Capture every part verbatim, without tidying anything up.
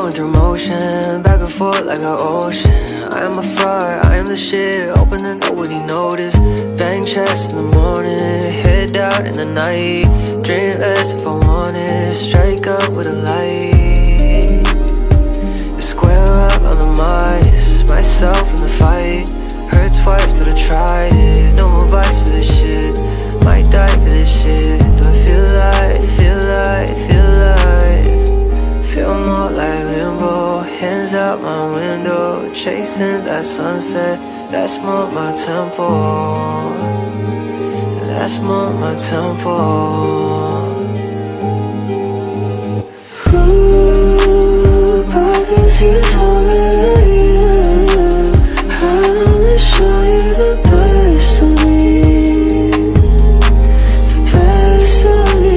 going through motion, back and forth like an ocean. I am a fraud, I am the shit, hoping that nobody notice. Bang chest in the morning, head out in the night. Dream less if I want it, strike up with a light. Square up on the mightiest, myself in the fight. Hurt twice but I tried it, no more bites for this shit. Might die for this shit, do I feel like, feel like, feel like. Feel more like Limbo, hands out my window. Chasing that sunset, that's more my tempo. That's more my tempo. Ooh, pockets is all in. I'll only show you the best of me. The best of me.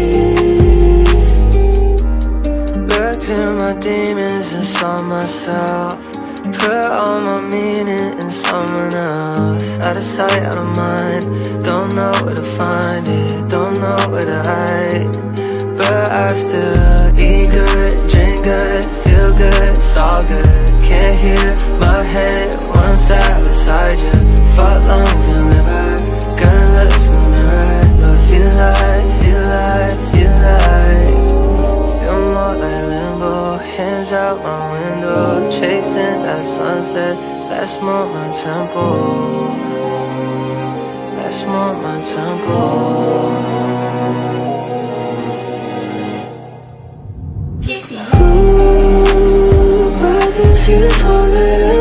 Looked in my demons and saw myself. Put all my meaning in someone else. Out of sight, out of mind. Don't know where to find it, don't know where to hide. But I still eat good, drink good, feel good, it's all good. Can't hear my head when I'm sat beside you. Fuck lungs and liver, good looks in the mirror. But feel like, feel like, feel like. Feel more like Limbo, hands out my window. Chasing that sunset, that's more my tempo. That's more my tempo. Keshi. Ooh, I can see this all that